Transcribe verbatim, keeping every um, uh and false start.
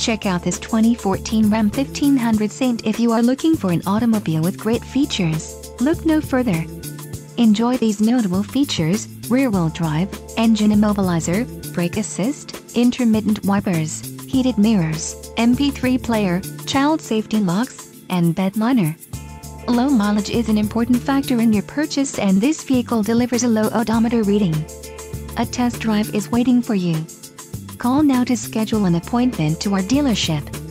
Check out this twenty fourteen Ram fifteen hundred Saint. If you are looking for an automobile with great features, look no further. Enjoy these notable features: rear-wheel drive, engine immobilizer, brake assist, intermittent wipers, heated mirrors, M P three player, child safety locks, and bed liner. Low mileage is an important factor in your purchase, and this vehicle delivers a low odometer reading. A test drive is waiting for you. Call now to schedule an appointment to our dealership.